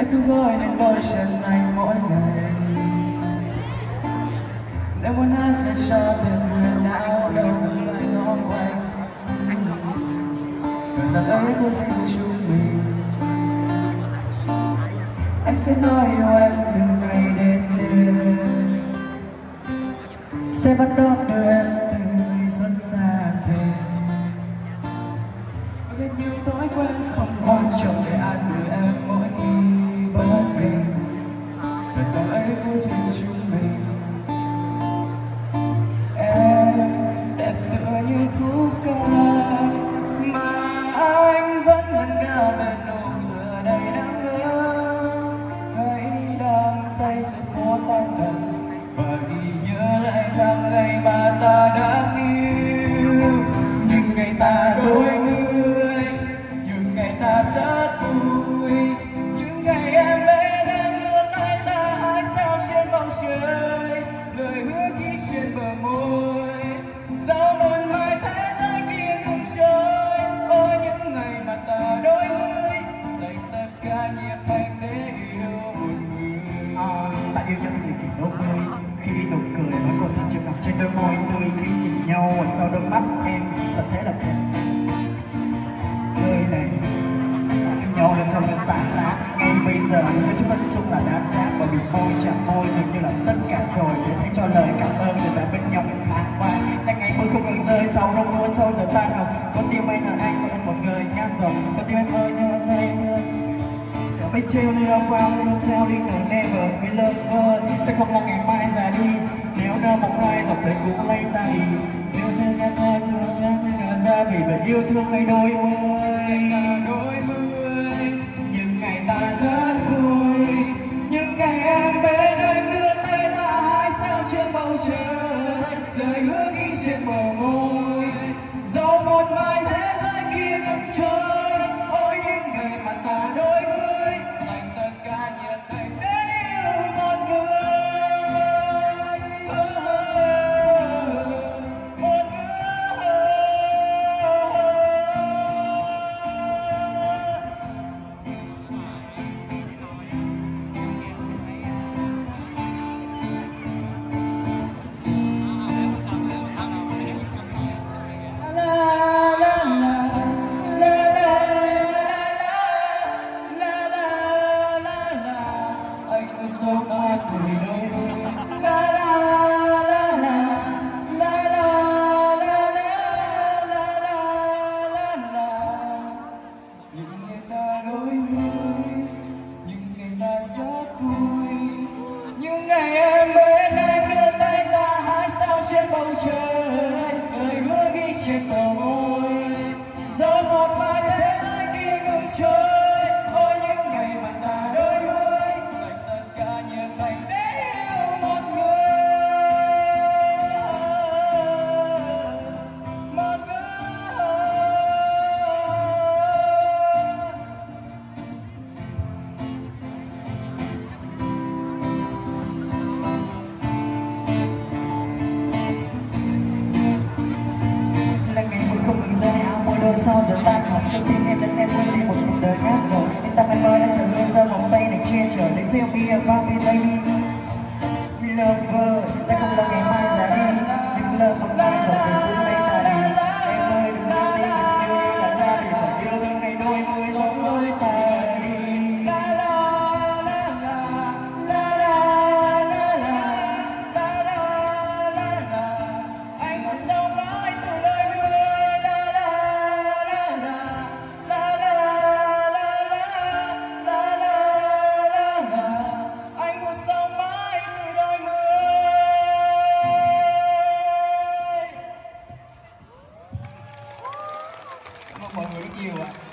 hãy cứ gọi lên đôi chân anh mỗi ngày. Nếu muốn hát để cho tình nguyện não đâu cần phải ngó quanh. Thời gian ấy có gì của chúng mình, anh sẽ nói yêu em từ ngày đến đêm, sẽ bắt đón đưa em từ rất xa thêm. Biết những thói quen không quan trọng để an ủi em mỗi khi bất bình. Thời gian ấy có gì của chúng mình, em đẹp tựa như khúc ca mà anh vẫn vẫn cao bên nụ cười đầy đáng ngỡ. Hãy đang tay giữa phố tan tầm và ghi nhớ lại tháng ngày mà ta đã yêu. Những ngày ta đôi người, những ngày ta rất vui, những ngày em bên em đưa tay ta hái sao trên bầu trời. Lời hứa ký trên bờ môi, dẫu một mai thế giới kia ngừng trôi. Ôi những ngày mà ta đôi người, dành tất cả nhiệt thành để yêu một người. Ta yêu nhau như kiểu đôi mươi, khi nụ cười vẫn còn chưa nằm trên đôi môi tươi. Khi nhìn nhau ở sau đôi mắt em, ta thấy là nơi này yêu nhau nên không những tàn lá. Ngay bây giờ cái chút ân xúc là đáng giá, bởi vì môi chạm môi dường như là tất cả rồi. Để thấy cho lời cảm ơn người đã bên nhau những tháng qua. Đang ngày mưa không ngừng rơi sau đông mưa sâu giờ tan học. Có tim anh là anh, có em một người ngàn dòng. Có tim em ơi như hôm nay biết trêu đi đâu qua luôn treo đi nở never be lover. Ta không lo ngày mai già đi, nếu đâu một mai dọc đời cũ lấy ta đi. Yêu thương em ơi thương em ngờ ra vì về yêu thương ngày đôi mươi. Những ngày ta rất vui, những ngày em bên anh đưa tay ta hái sao trên bầu trời. Lời hứa ghi trên bờ môi, dẫu một mai thế giới kia ngừng trôi. Ôi những ngày mà ta đôi mươi, dành tất cả nhiệt thành để yêu một người. Một người. So mãi tuổi đôi mươi. La la la la la la la la la la la. Những ngày ta đôi mươi, những ngày ta rất vui, những ngày em bên anh đưa tay ta hái sao trên bầu trời. Lời hứa ghi trên bờ môi, dẫu một mai thế giới kia ngừng trôi. Ôi những ngày mà ta đôi không ngừng rơi áo môi đôi sau giờ tan học. Trong tim em đến em quên đi một cuộc đời ngát rồi. Yên tâm em ơi, anh sẽ luôn giơ vòng tay để che chở. Để theo me about me lady lover. Ta không lo ngày mai già đi, nhưng lỡ một mai dọc về cũng lấy ta đi. Em ơi đừng quên đi, mình yêu đi là ra vì phải yêu thương này đôi mươi giống đôi ta đi. La la la la la la la la la la la. Anh muốn sống mãi từ đời người. Cảm ơn mọi người rất nhiều ạ.